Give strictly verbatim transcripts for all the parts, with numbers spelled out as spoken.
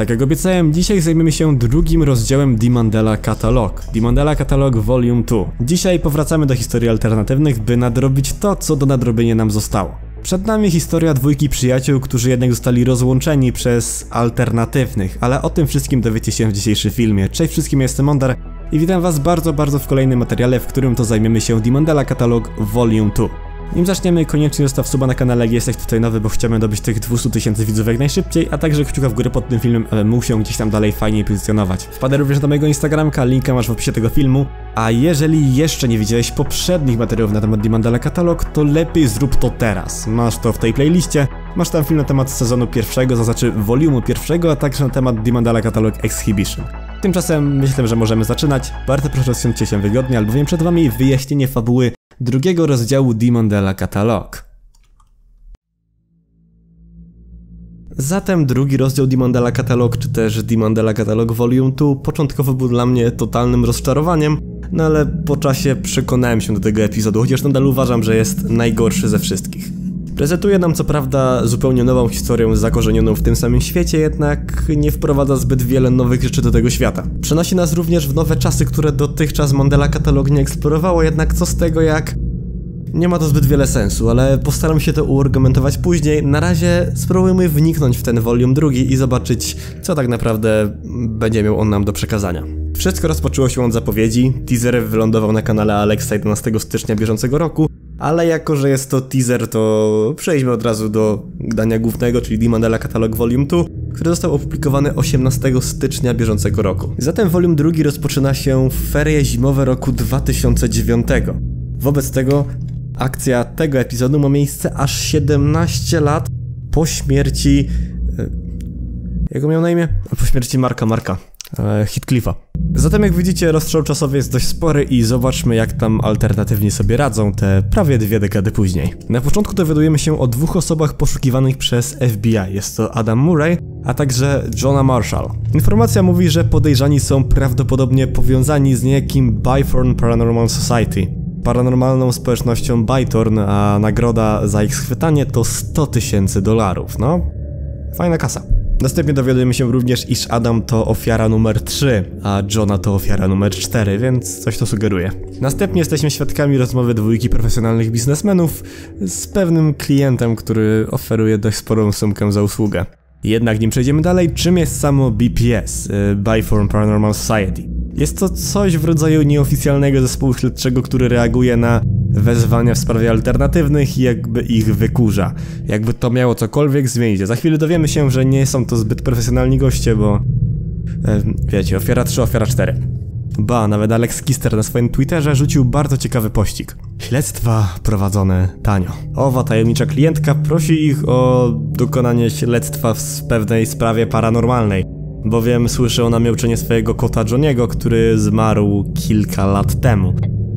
Tak jak obiecałem, dzisiaj zajmiemy się drugim rozdziałem The Mandela Catalog. The Mandela Catalog Volume dwa. Dzisiaj powracamy do historii alternatywnych, by nadrobić to, co do nadrobienia nam zostało. Przed nami historia dwójki przyjaciół, którzy jednak zostali rozłączeni przez alternatywnych, ale o tym wszystkim dowiecie się w dzisiejszym filmie. Cześć wszystkim, jestem Mondar i witam was bardzo, bardzo w kolejnym materiale, w którym to zajmiemy się The Mandela Catalog Volume dwa. Nim zaczniemy, koniecznie zostaw suba na kanale, jak jesteś tutaj nowy, bo chciałbym dobyć tych dwieście tysięcy widzów jak najszybciej, a także kciuka w górę pod tym filmem, aby mógł się gdzieś tam dalej fajniej pozycjonować. Wpadaj również do mojego Instagramka, linka masz w opisie tego filmu, a jeżeli jeszcze nie widziałeś poprzednich materiałów na temat The Mandela Catalog, to lepiej zrób to teraz. Masz to w tej playliście, masz tam film na temat sezonu pierwszego, to znaczy volumu pierwszego, a także na temat The Mandela Catalog Exhibition. Tymczasem myślę, że możemy zaczynać. Bardzo proszę rozsiądźcie się wygodnie, albowiem przed wami wyjaśnienie fabuły drugiego rozdziału The Mandela Catalog. Zatem drugi rozdział The Mandela Catalog, czy też The Mandela Catalog Volume dwa początkowo był dla mnie totalnym rozczarowaniem, no ale po czasie przekonałem się do tego epizodu, chociaż nadal uważam, że jest najgorszy ze wszystkich. Prezentuje nam co prawda zupełnie nową historię zakorzenioną w tym samym świecie, jednak nie wprowadza zbyt wiele nowych rzeczy do tego świata. Przenosi nas również w nowe czasy, które dotychczas Mandela Catalog nie eksplorowało, jednak co z tego, jak nie ma to zbyt wiele sensu, ale postaram się to uargumentować później. Na razie spróbujmy wniknąć w ten volume drugi i zobaczyć, co tak naprawdę będzie miał on nam do przekazania. Wszystko rozpoczęło się od zapowiedzi. Teaser wylądował na kanale Alexa jedenastego stycznia bieżącego roku, ale jako, że jest to teaser, to przejdźmy od razu do dania głównego, czyli The Mandela Catalog Volume dwa, który został opublikowany osiemnastego stycznia bieżącego roku. Zatem Volume drugi rozpoczyna się w ferie zimowe roku dwa tysiące dziewiątego. Wobec tego akcja tego epizodu ma miejsce aż siedemnaście lat po śmierci... Jak miał na imię? Po śmierci Marka Marka. Heathcliffa. Zatem jak widzicie, rozstrzał czasowy jest dość spory i zobaczmy, jak tam alternatywnie sobie radzą te prawie dwie dekady później. Na początku dowiadujemy się o dwóch osobach poszukiwanych przez F B I. Jest to Adam Murray, a także Johna Marshall. Informacja mówi, że podejrzani są prawdopodobnie powiązani z niejakim Bythorn Paranormal Society, paranormalną społecznością Bythorn, a nagroda za ich schwytanie to sto tysięcy dolarów. No, fajna kasa. Następnie dowiadujemy się również, iż Adam to ofiara numer trzy, a Johna to ofiara numer cztery, więc coś to sugeruje. Następnie jesteśmy świadkami rozmowy dwójki profesjonalnych biznesmenów z pewnym klientem, który oferuje dość sporą sumkę za usługę. Jednak nim przejdziemy dalej, czym jest samo B P S, Bythorn Paranormal Society? Jest to coś w rodzaju nieoficjalnego zespołu śledczego, który reaguje na wezwania w sprawie alternatywnych i jakby ich wykurza. Jakby to miało cokolwiek zmienić. Za chwilę dowiemy się, że nie są to zbyt profesjonalni goście, bo... E, wiecie, ofiara trzy, ofiara cztery. Ba, nawet Alex Kister na swoim Twitterze rzucił bardzo ciekawy pościg. Śledztwa prowadzone tanio. Owa tajemnicza klientka prosi ich o dokonanie śledztwa w pewnej sprawie paranormalnej, bowiem słyszy ona miauczenie swojego kota Johniego, który zmarł kilka lat temu.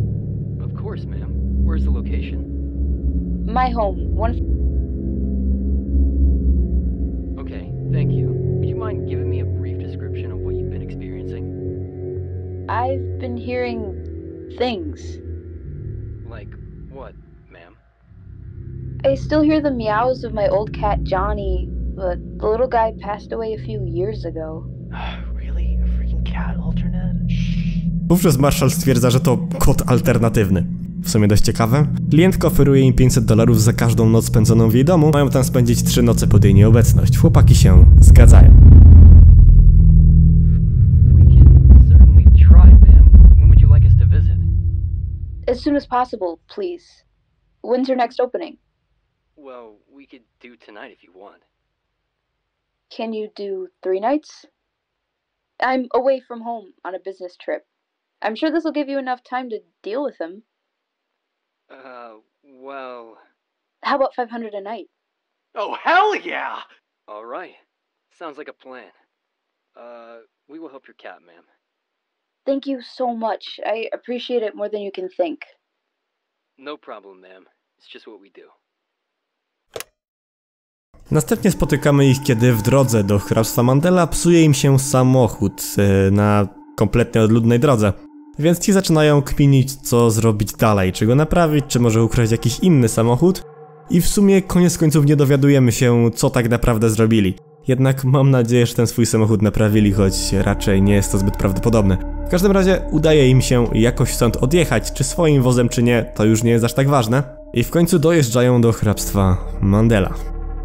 My home, one... Okay, thank you. Would you mind giving me a brief description of what you've been experiencing? I've been hearing things. Like what, ma'am? I still hear the meows of my old cat Johnny, but the little guy passed away a few years ago. Really? A freaking cat alternate? Wówczas Marshall stwierdza, że to kot alternatywny. W sumie dość ciekawe. Klientka oferuje im pięćset dolarów za każdą noc spędzoną w jej domu. Mają tam spędzić trzy noce pod jej nieobecność. Chłopaki się zgadzają. We can certainly try, ma'am. When would you like us to visit? As soon as possible, please. When's your next opening? Well, we could do tonight if you want. Can you do three nights? I'm away from home on a business trip. I'm sure this will give you enough time to deal with him. Uh, well... How about five hundred a night? Oh, hell yeah! All right. Sounds like a plan. Uh, we will help your cat, ma'am. Thank you so much. I appreciate it more than you can think. No problem, ma'am. It's just what we do. Następnie spotykamy ich, kiedy w drodze do hrabstwa Mandela psuje im się samochód yy, na kompletnie odludnej drodze. Więc ci zaczynają kminić, co zrobić dalej, czy go naprawić, czy może ukraść jakiś inny samochód. I w sumie koniec końców nie dowiadujemy się, co tak naprawdę zrobili. Jednak mam nadzieję, że ten swój samochód naprawili, choć raczej nie jest to zbyt prawdopodobne. W każdym razie udaje im się jakoś stąd odjechać, czy swoim wozem czy nie, to już nie jest aż tak ważne. I w końcu dojeżdżają do hrabstwa Mandela.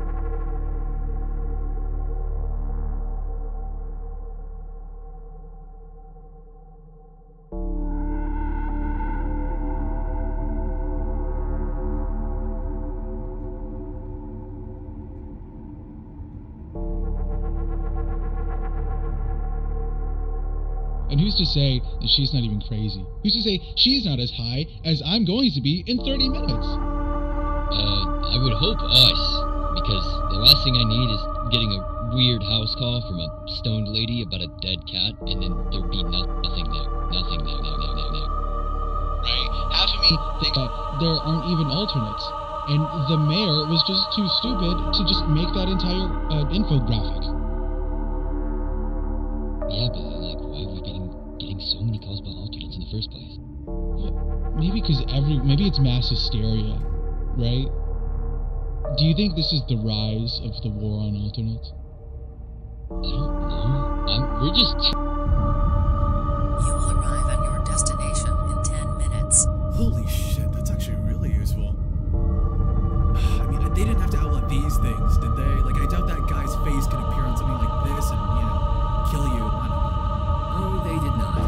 And who's to say that she's not even crazy? Who's to say she's not as high as I'm going to be in thirty minutes? Uh, I would hope us, because the last thing I need is getting a weird house call from a stoned lady about a dead cat, and then there'd be no- nothing there. Nothing there, there, there, there, there. Right? Half of me think uh, there aren't even alternates. And the mayor was just too stupid to just make that entire uh, infographic. Yeah, but like, why are we getting getting so many calls about alternates in the first place? Well, maybe because every maybe it's mass hysteria, right? Do you think this is the rise of the war on alternates? I don't know. I'm, we're just. You will arrive at your destination in ten minutes. Holy shit, that's actually really useful. I mean, they didn't have to outlet these things, did they? Like, I doubt that guy's face can appear on something like this and, you know, kill you. I don't know. Oh, they did not.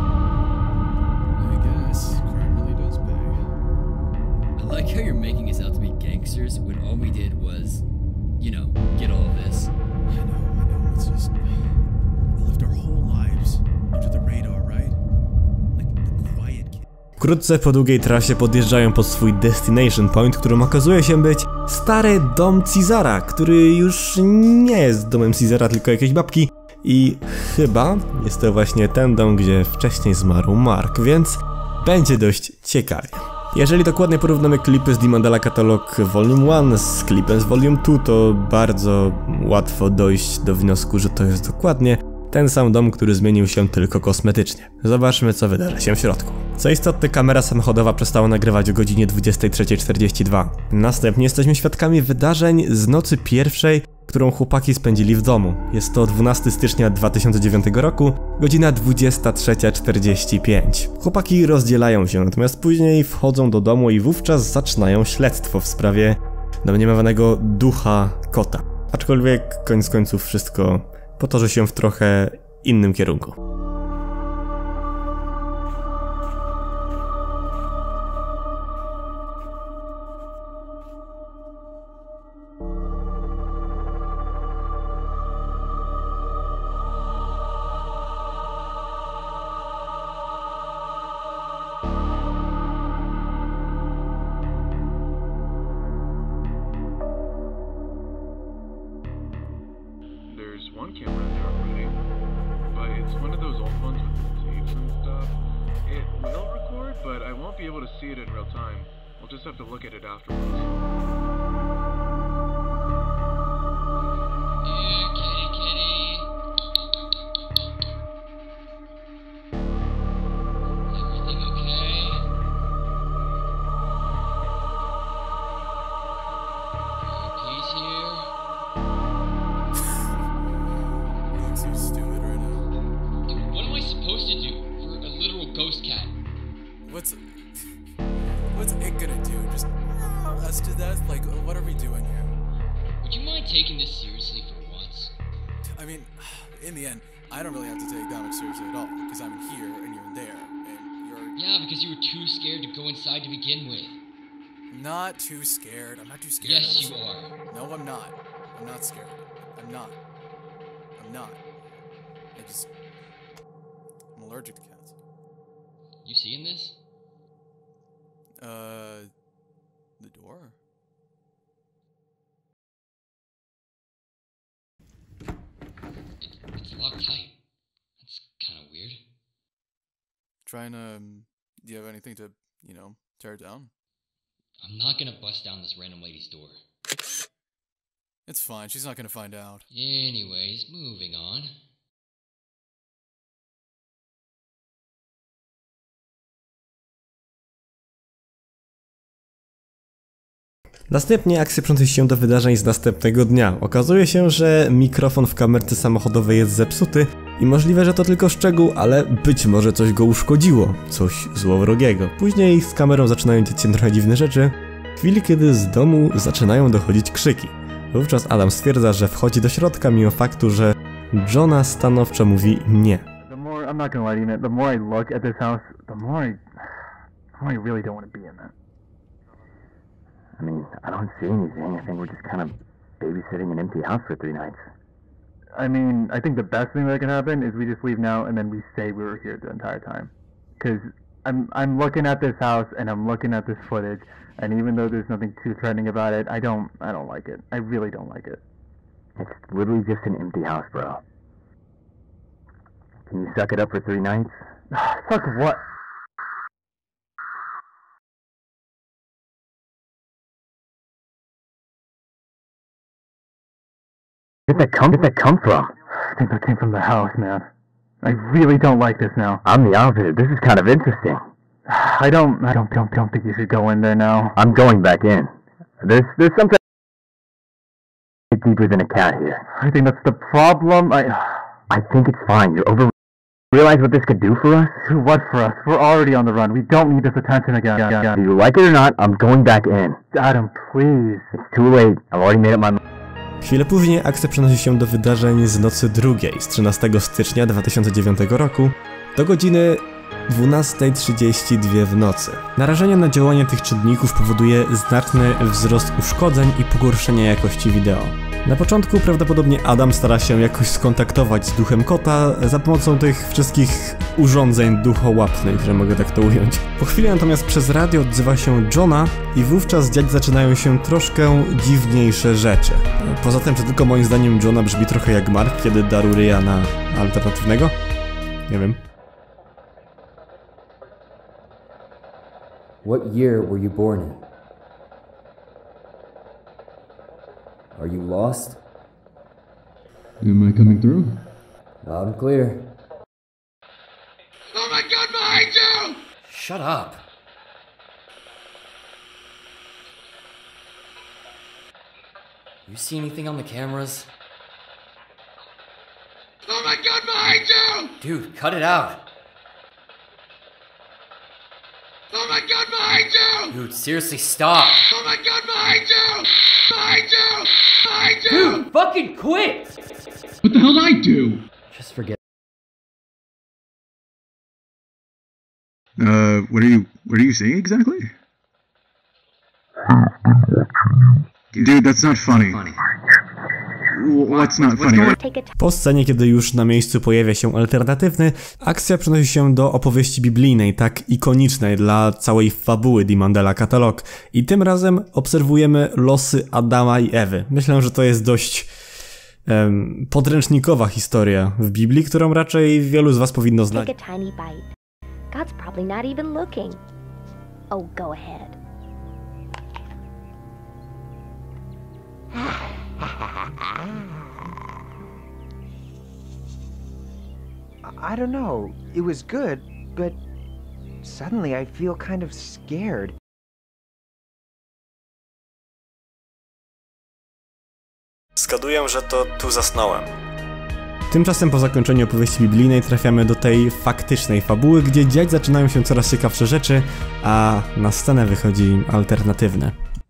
I guess crime really does pay. I like how you're making us out to be gangsters when all we did was, you know, get all of this. I know, I know. It's just we lived our whole lives under the radar, right? Like the quiet kid. Wkrótce po długiej trasie podjeżdżają pod swój destination point, którym okazuje się być stary dom Cezara, który już nie jest domem Cezara, tylko jakiejś babki. I chyba jest to właśnie ten dom, gdzie wcześniej zmarł Mark, więc będzie dość ciekawie. Jeżeli dokładnie porównamy klipy z The Mandela Catalog Volume jeden z klipem z Volume dwa, to bardzo łatwo dojść do wniosku, że to jest dokładnie ten sam dom, który zmienił się tylko kosmetycznie. Zobaczmy, co wydarzy się w środku. Co istotne, kamera samochodowa przestała nagrywać o godzinie dwudziestej trzeciej czterdzieści dwa. Następnie jesteśmy świadkami wydarzeń z nocy pierwszej, którą chłopaki spędzili w domu. Jest to dwunastego stycznia dwa tysiące dziewiątego roku, godzina dwudziesta trzecia czterdzieści pięć. Chłopaki rozdzielają się, natomiast później wchodzą do domu i wówczas zaczynają śledztwo w sprawie domniemanego ducha kota. Aczkolwiek koniec końców wszystko potoczy się w trochę innym kierunku. There's one camera in there already, but it's one of those old ones with the tapes and stuff. It will record, but I won't be able to see it in real time. We'll just have to look at it afterwards. Yeah, kitty, kitty. Everything okay? Your piece here? You look so stupid right now. Dude, what am I supposed to do for a literal ghost cat? What's what's it gonna do? Just uh, us to death? Like, what are we doing here? Would you mind taking this seriously for once? I mean, in the end, I don't really have to take that much seriously at all, because I'm here and you're there, and you're Yeah, because you were too scared to go inside to begin with. not too scared. I'm not too scared. Yes, you are. No, I'm not. I'm not scared. I'm not. I'm not. I just... I'm allergic to cats. You seeing this? Uh... The door? It, it's locked tight. That's kind of weird. Trying to... Um, do you have anything to, you know, tear it down? I'm not gonna bust down this random lady's door. It's fine. She's not gonna find out. Anyways, moving on. Następnie akcja przenosi się do wydarzeń z następnego dnia. Okazuje się, że mikrofon w kamerce samochodowej jest zepsuty i możliwe, że to tylko szczegół, ale być może coś go uszkodziło, coś złowrogiego. Później z kamerą zaczynają dziać się trochę dziwne rzeczy, w chwili kiedy z domu zaczynają dochodzić krzyki. Wówczas Adam stwierdza, że wchodzi do środka mimo faktu, że Johna stanowczo mówi nie. The more, I'm not gonna lie to you, man, the more I look at this house, the more I, the more I really don't want to be in there. I mean, I don't see anything. I think we're just kind of babysitting an empty house for three nights. I mean, I think the best thing that can happen is we just leave now and then we say we were here the entire time. Because I'm, I'm looking at this house and I'm looking at this footage, and even though there's nothing too threatening about it, I don't, I don't like it. I really don't like it. It's literally just an empty house, bro. Can you suck it up for three nights? Suck what? Where'd that come, where'd that come from? I think that came from the house, man. I really don't like this now. I'm the opposite. This is kind of interesting. I don't, I don't, don't, don't think you should go in there now. I'm going back in. There's, there's something deeper than a cat here. I think that's the problem. I, I think it's fine. You're over. Realize what this could do for us? Do what for us? We're already on the run. We don't need this attention again. Do you like it or not? I'm going back in. Adam, please. It's too late. I've already made up my mind. Chwilę później akcja przenosi się do wydarzeń z nocy drugiej, z trzynastego stycznia dwa tysiące dziewiątego roku, do godziny dwunasta trzydzieści dwa w nocy. Narażenie na działanie tych czynników powoduje znaczny wzrost uszkodzeń i pogorszenie jakości wideo. Na początku prawdopodobnie Adam stara się jakoś skontaktować z duchem kota za pomocą tych wszystkich urządzeń duchołapnych, że mogę tak to ująć. Po chwili natomiast przez radio odzywa się Johna i wówczas dziać zaczynają się troszkę dziwniejsze rzeczy. Poza tym, że tylko moim zdaniem Johna brzmi trochę jak Mark, kiedy darł ryja na alternatywnego? Nie wiem. What year were you born in? Are you lost? Am I coming through? Loud and clear. Oh my god, behind you! Shut up. You see anything on the cameras? Oh my god, behind you! Dude, cut it out. Oh my god, behind you! Dude, seriously, stop. Oh my god, behind you! Behind you! Behind you! Dude, fucking quit! What the hell did I do? Just forget. Uh, what are you, what are you saying exactly? Dude, that's not funny. What's not funny? Po scenie, kiedy już na miejscu pojawia się alternatywny, akcja przenosi się do opowieści biblijnej, tak ikonicznej dla całej fabuły The Mandela Catalog. I tym razem obserwujemy losy Adama i Ewy. Myślę, że to jest dość um, podręcznikowa historia w Biblii, którą raczej wielu z was powinno znać. Take a tiny bite. God's probably not even looking. Oh, go ahead. I don't know. It was good, but suddenly I feel kind of scared. Zgaduję, że to tu zasnąłem. Tymczasem po zakończeniu opowieści biblijnej trafiamy do tej faktycznej fabuły, gdzie dziać zaczynają się coraz ciekawsze rzeczy, a na scenę wychodzi alternatywne.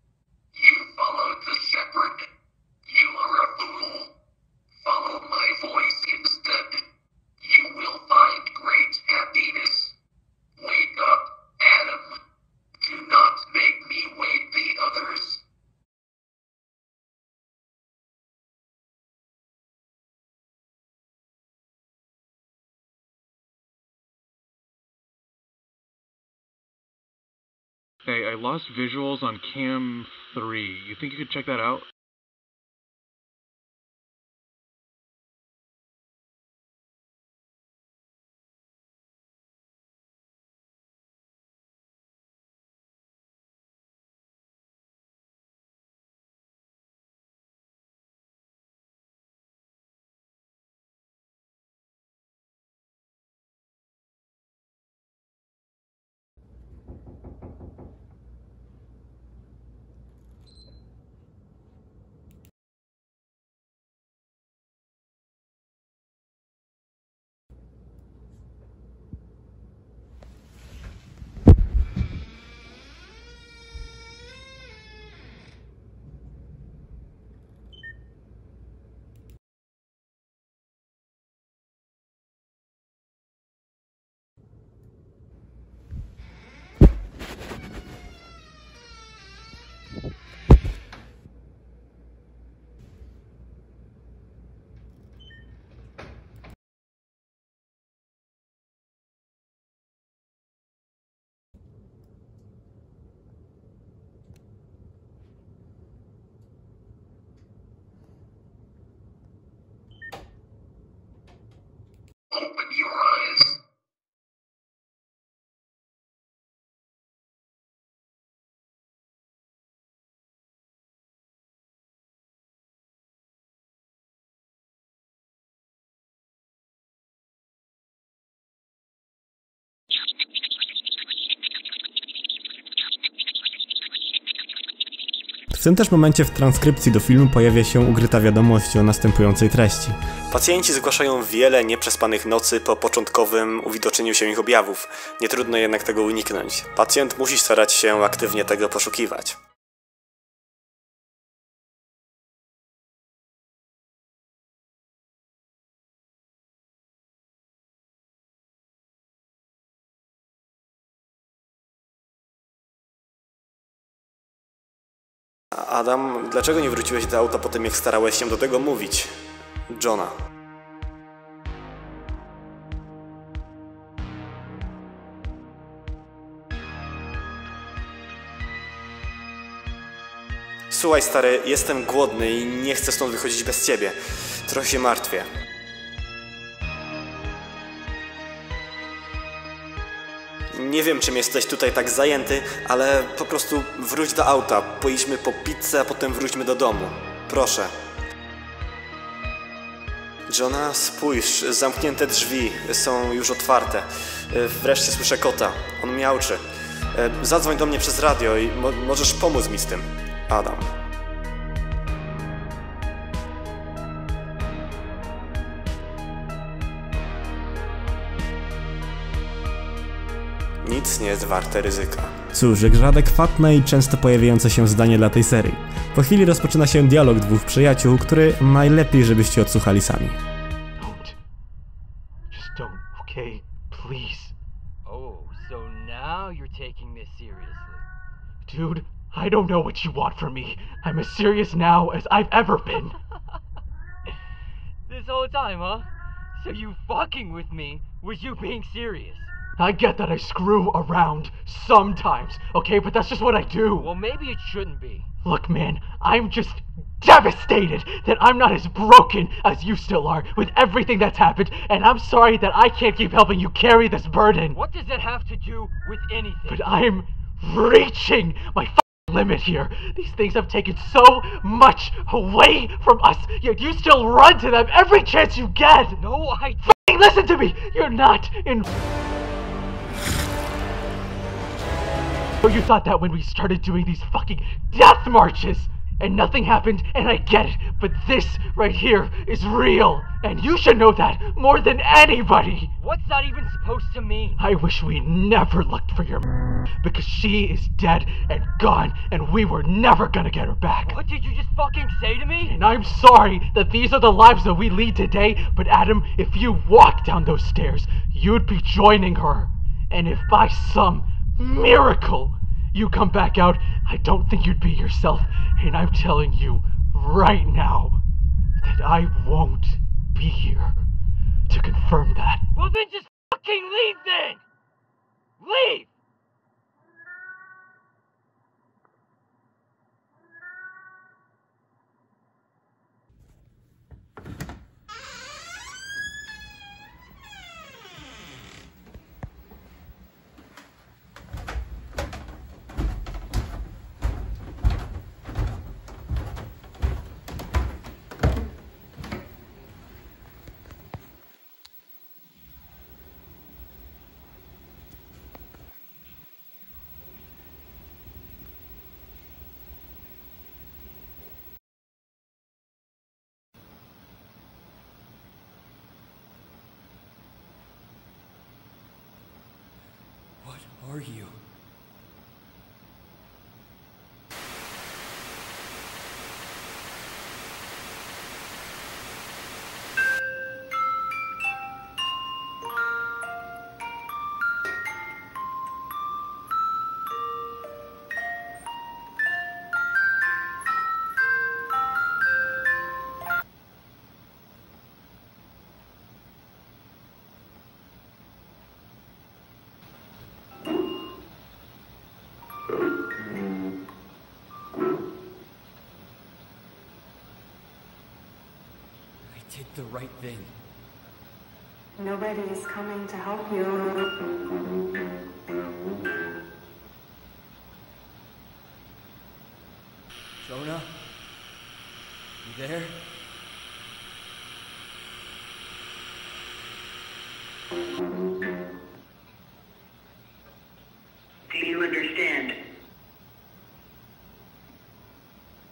Hey, I lost visuals on cam three. You think you could check that out? tym też momencie w transkrypcji do filmu pojawia się ukryta wiadomość o następującej treści. Pacjenci zgłaszają wiele nieprzespanych nocy po początkowym uwidocznieniu się ich objawów. Nie trudno jednak tego uniknąć. Pacjent musi starać się aktywnie tego poszukiwać. Adam, dlaczego nie wróciłeś do auta po tym, jak starałeś się do tego mówić? Johna. Słuchaj, stary, jestem głodny i nie chcę stąd wychodzić bez ciebie. Trochę się martwię. Nie wiem, czym jesteś tutaj tak zajęty, ale po prostu wróć do auta. Pojedźmy po pizzę, a potem wróćmy do domu. Proszę. Johna, spójrz, zamknięte drzwi są już otwarte. Wreszcie słyszę kota. On miauczy. Zadzwoń do mnie przez radio i mo możesz pomóc mi z tym. Adam. Nic nie jest warte ryzyka. Cóż, jakże adekwatne i często pojawiające się zdanie dla tej serii. Po chwili rozpoczyna się dialog dwóch przyjaciół, który najlepiej, żebyście odsłuchali sami. Don't. Just don't, okay? Please. Oh, so now you're taking this seriously. Dude, I don't know what you want from me. I'm as serious now as I've ever been. This whole time, huh? So you fucking with me was you being serious? I get that I screw around sometimes, okay? But that's just what I do. Well, maybe it shouldn't be. Look, man, I'm just devastated that I'm not as broken as you still are with everything that's happened, and I'm sorry that I can't keep helping you carry this burden. What does that have to do with anything? But I'm reaching my f***ing limit here. These things have taken so much away from us, yet you still run to them every chance you get. No, I... F***ing listen to me! You're not in... So you thought that when we started doing these fucking death marches and nothing happened, and I get it, but this right here is real, and you should know that more than anybody. What's that even supposed to mean? I wish we never looked for your m- because she is dead and gone, and we were never gonna get her back. What did you just fucking say to me? And I'm sorry that these are the lives that we lead today, but Adam, if you walk down those stairs, you'd be joining her. And if by some miracle you come back out, I don't think you'd be yourself, and I'm telling you right now that I won't be here to confirm that. Well then just fucking leave then! Leave! What are you? I did the right thing. Nobody is coming to help you. Jonah? You there? Do you understand?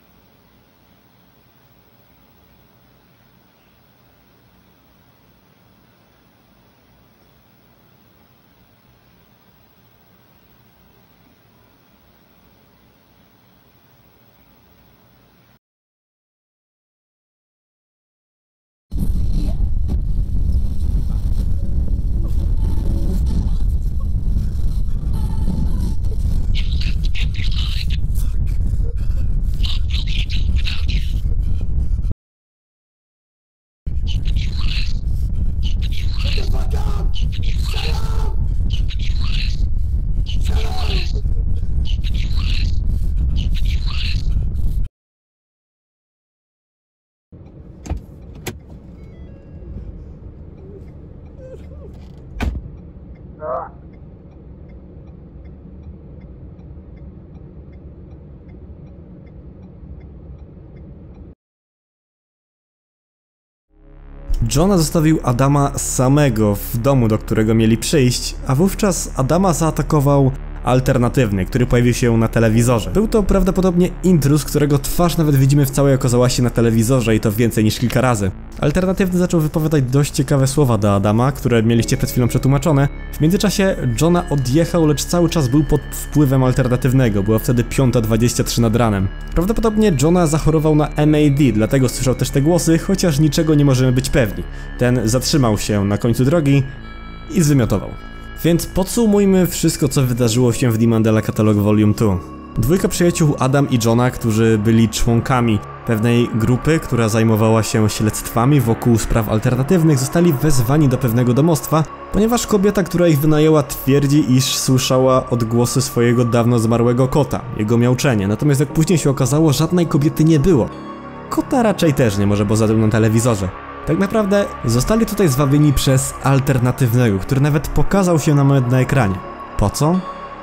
Johna zostawił Adama samego w domu, do którego mieli przyjść, a wówczas Adama zaatakował alternatywny, który pojawił się na telewizorze. Był to prawdopodobnie intruz, którego twarz nawet widzimy w całej okazałości na telewizorze i to więcej niż kilka razy. Alternatywny zaczął wypowiadać dość ciekawe słowa do Adama, które mieliście przed chwilą przetłumaczone. W międzyczasie Johna odjechał, lecz cały czas był pod wpływem alternatywnego. Była wtedy piąta dwadzieścia trzy nad ranem. Prawdopodobnie Johna zachorował na M A D, dlatego słyszał też te głosy, chociaż niczego nie możemy być pewni. Ten zatrzymał się na końcu drogi i zwymiotował. Więc podsumujmy wszystko, co wydarzyło się w The Mandela Catalog Volume dwa. Dwójka przyjaciół Adam i Johna, którzy byli członkami pewnej grupy, która zajmowała się śledztwami wokół spraw alternatywnych, zostali wezwani do pewnego domostwa, ponieważ kobieta, która ich wynajęła, twierdzi, iż słyszała odgłosy swojego dawno zmarłego kota, jego miauczenie. Natomiast jak później się okazało, żadnej kobiety nie było. Kota raczej też nie, może, bo zadył na telewizorze. Tak naprawdę zostali tutaj zwabieni przez alternatywnego, który nawet pokazał się na moment na ekranie. Po co?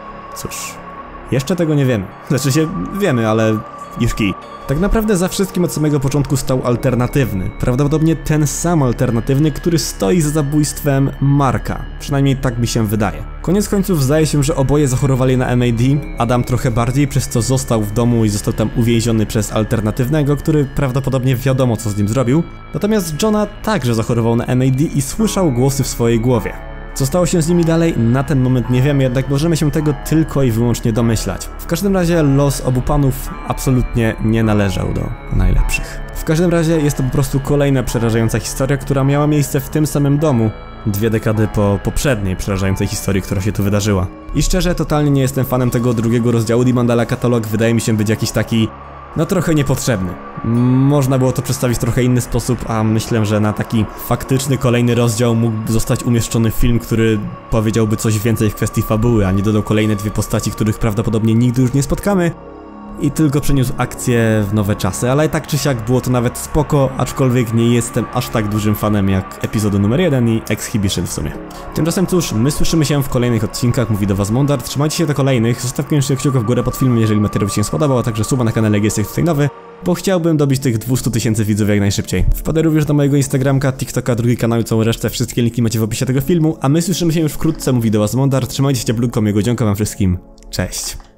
Cóż, jeszcze tego nie wiemy. Znaczy się wiemy, ale już kij. Tak naprawdę za wszystkim od samego początku stał alternatywny. Prawdopodobnie ten sam alternatywny, który stoi za zabójstwem Marka. Przynajmniej tak mi się wydaje. Koniec końców zdaje się, że oboje zachorowali na M A D, Adam trochę bardziej, przez co został w domu i został tam uwięziony przez alternatywnego, który prawdopodobnie wiadomo co z nim zrobił. Natomiast Johna także zachorował na M A D i słyszał głosy w swojej głowie. Co stało się z nimi dalej, na ten moment nie wiemy, jednak możemy się tego tylko i wyłącznie domyślać. W każdym razie los obu panów absolutnie nie należał do najlepszych. W każdym razie jest to po prostu kolejna przerażająca historia, która miała miejsce w tym samym domu, dwie dekady po poprzedniej przerażającej historii, która się tu wydarzyła. I szczerze, totalnie nie jestem fanem tego drugiego rozdziału The Mandela Catalog, wydaje mi się być jakiś taki... no trochę niepotrzebny. Można było to przedstawić w trochę inny sposób, a myślę, że na taki faktyczny kolejny rozdział mógł zostać umieszczony film, który powiedziałby coś więcej w kwestii fabuły, a nie dodał kolejne dwie postaci, których prawdopodobnie nigdy już nie spotkamy i tylko przeniósł akcję w nowe czasy, ale tak czy siak było to nawet spoko, aczkolwiek nie jestem aż tak dużym fanem jak epizodu numer jeden i Exhibition w sumie. Tymczasem cóż, my słyszymy się w kolejnych odcinkach, mówi do was Mondar, trzymajcie się do kolejnych, zostaw koniecznie kciuka w górę pod filmem, jeżeli materiał ci się spodobał, a także suba na kanale, jak jesteś tutaj nowy, bo chciałbym dobić tych dwieście tysięcy widzów jak najszybciej. Wpadaj również do mojego Instagramka, TikToka, drugi kanał i całą resztę, wszystkie linki macie w opisie tego filmu, a my słyszymy się już wkrótce, mówi do was Mondar, trzymajcie się cieplutko, miłego dzionka wam wszystkim, cześć!